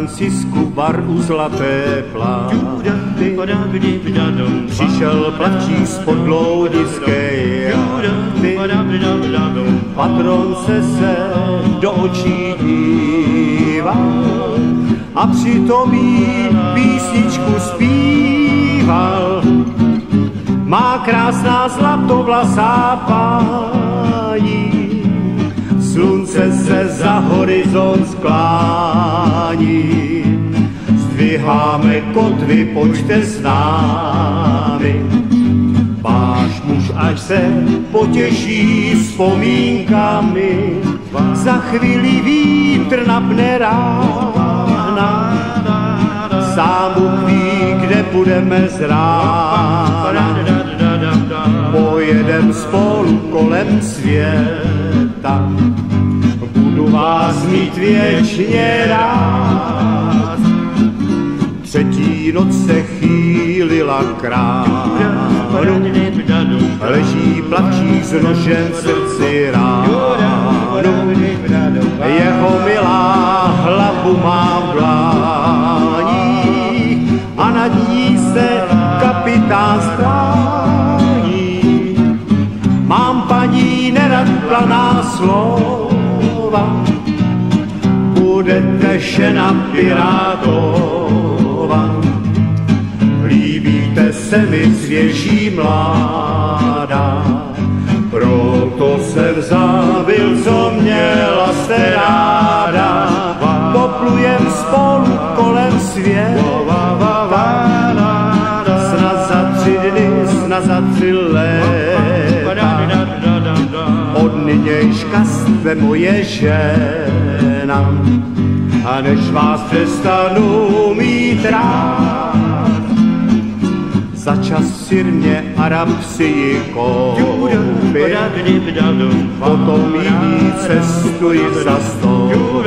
Francisku bar u Zlaté Pláty. Přišel plavčík z podloudické jachty. Patronce se do očí díval a přitom jí písničku zpíval. Má krásná zlatovlasá páni, slunce se za horizont sklání. Zdviháme kotvy, pojďte s námi. Váš muž až se potěší vzpomínkami, za chvíli vítr napne rána. Sám Bůh ví, kde půjdeme z rána. Pojedem spolu kolem světa, budu vás mít věčně rád. Třetí noc se chýlila k ránu, leží plavčík s nožem v srdci ránu. Jeho milá hlavu má v dláních a nad ní se kapitán strání. Mám paní nerad planá slova, budete žena pirátova. Líbíte se mi svěží mládá, proto jsem zavil, co měla jste ráda. Poplujem spolu kolem světa, snad za 3 dny, snad za 3 léta. Od nynějška jste moje žena, a než vás přestanu mít rád, za čas v Sirmě Arab si ji koupil, potom jiný cestuji zastoupil.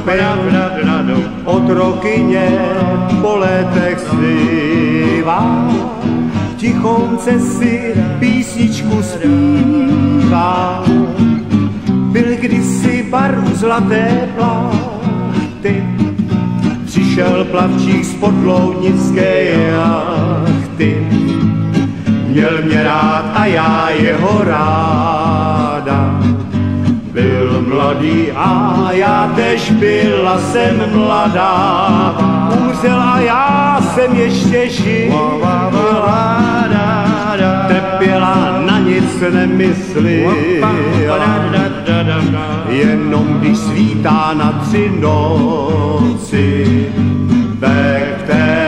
Otrokyně po létech zpívá, tichonce si písničku zpívá. Byl kdysi bar u Zlaté Pláty, přišel plavčík z podloudnické jachty. Měl mě rád a já jeho ráda. Byl mladý a já tež byla jsem mladá. Umřel a já jsem ještě žila. Trpěla, na nic nemyslela, jenom když svítá na 3 noci, ve které